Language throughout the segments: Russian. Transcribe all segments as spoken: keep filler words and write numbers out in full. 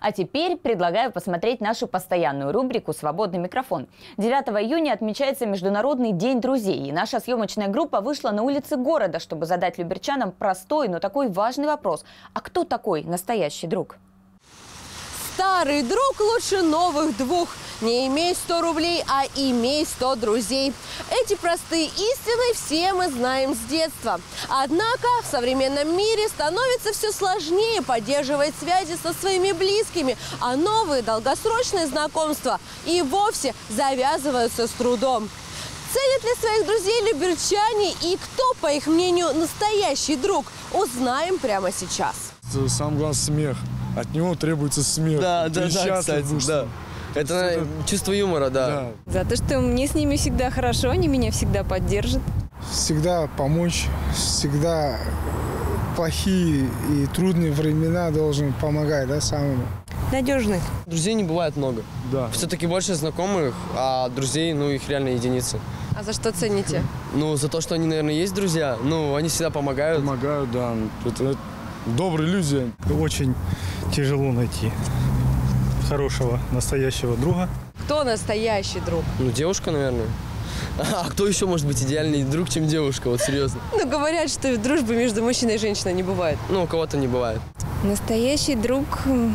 А теперь предлагаю посмотреть нашу постоянную рубрику «Свободный микрофон». девятого июня отмечается Международный день друзей. И наша съемочная группа вышла на улицы города, чтобы задать люберчанам простой, но такой важный вопрос. А кто такой настоящий друг? Старый друг лучше новых двух. Не имей сто рублей, а имей сто друзей. Эти простые истины все мы знаем с детства. Однако в современном мире становится все сложнее поддерживать связи со своими близкими, а новые долгосрочные знакомства и вовсе завязываются с трудом. Ценят ли своих друзей люберчане и кто, по их мнению, настоящий друг, узнаем прямо сейчас. Самое главное — смех. От него требуется смех. Да, да, да, кстати, да. Это, это чувство юмора, да. да. За то, что мне с ними всегда хорошо, они меня всегда поддержат. Всегда помочь, всегда плохие и трудные времена должен помогать, да, самому. Надежных. Друзей не бывает много. Да. Все-таки больше знакомых, а друзей, ну, их реально единицы. А за что цените? Ну, за то, что они, наверное, есть друзья. Ну, они всегда помогают. Помогают, да. Это, это добрые люди. Очень тяжело найти хорошего, настоящего друга. Кто настоящий друг? Ну, девушка, наверное. А кто еще может быть идеальный друг, чем девушка? Вот серьезно. Ну, говорят, что дружбы между мужчиной и женщиной не бывает. Ну, у кого-то не бывает. Настоящий друг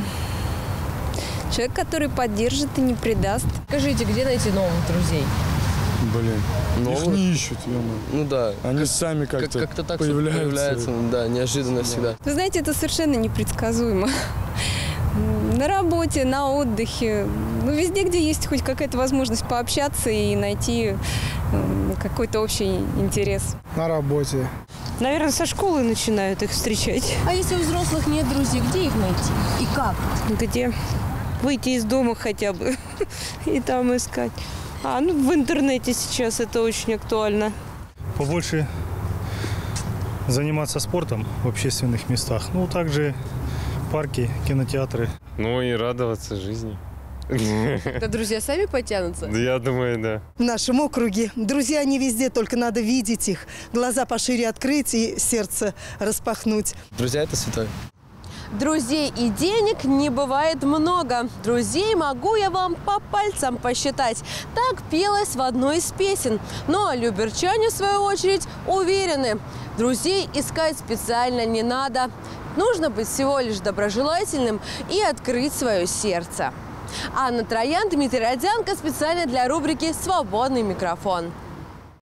– человек, который поддержит и не предаст. Скажите, где найти новых друзей? Блин, Новых? их не ищут, ё-моё. Ну да. Они как, сами как-то как, как так появляются. появляются. Да, неожиданно да. всегда. Вы знаете, это совершенно непредсказуемо. На работе, на отдыхе, ну, везде, где есть хоть какая-то возможность пообщаться и найти какой-то общий интерес. На работе. Наверное, со школы начинают их встречать. А если у взрослых нет друзей, где их найти? И как? Где? Выйти из дома хотя бы и там искать. А, ну, в интернете сейчас это очень актуально. Побольше заниматься спортом в общественных местах. Ну, также парки, кинотеатры. Ну и радоваться жизни. Да друзья сами потянутся? Да, я думаю, да. В нашем округе друзья не везде, только надо видеть их. Глаза пошире открыть и сердце распахнуть. Друзья – это святое. Друзей и денег не бывает много. Друзей могу я вам по пальцам посчитать. Так пелось в одной из песен. Ну а люберчане, в свою очередь, уверены. Друзей искать специально не надо. Нужно быть всего лишь доброжелательным и открыть свое сердце. Анна Троян, Дмитрий Родзянко специально для рубрики «Свободный микрофон».